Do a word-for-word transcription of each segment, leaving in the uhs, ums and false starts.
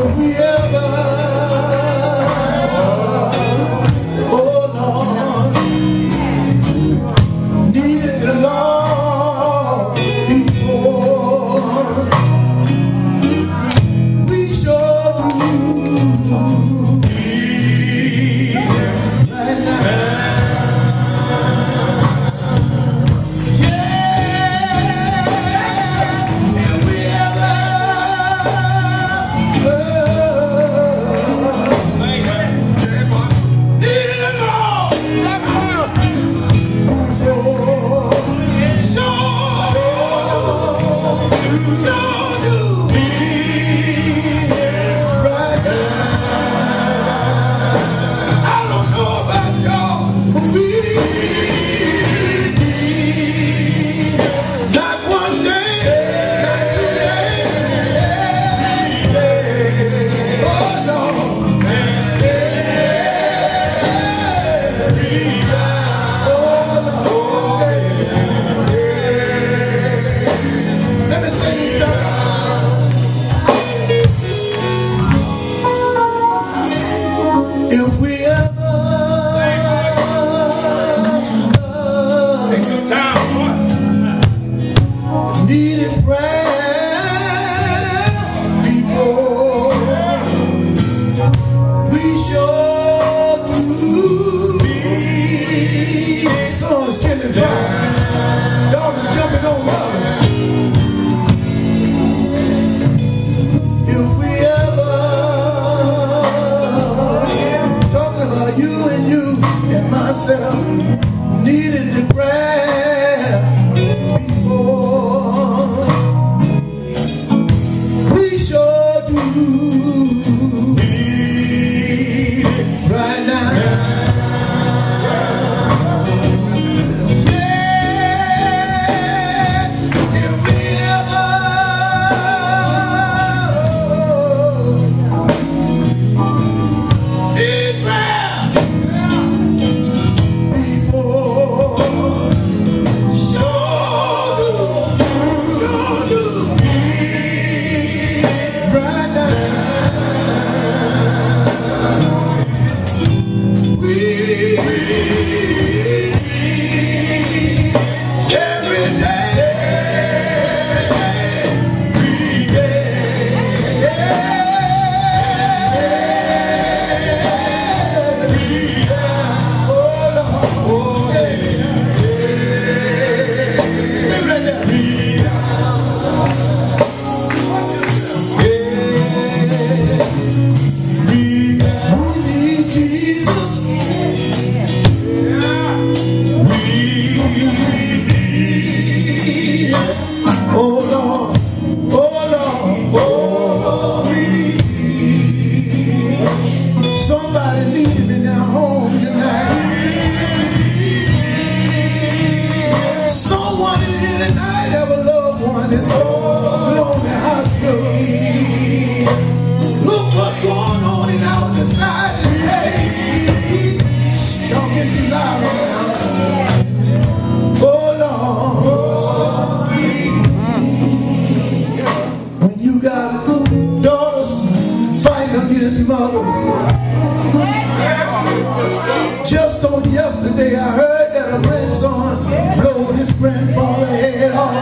Just on yesterday, I heard that a grandson blowed his grandfather's head off.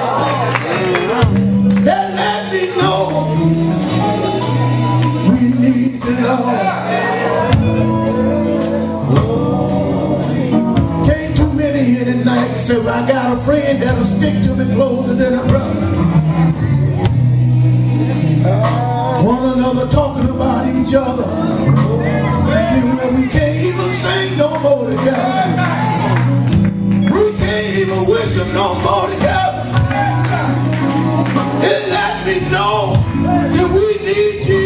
That let me know we need the Lord. Came too many here tonight, so I got a friend that'll stick to me closer than a brother. One another talking about each other. And we can't even sing no more together. We can't even worship no more together. It let me know that we need Jesus.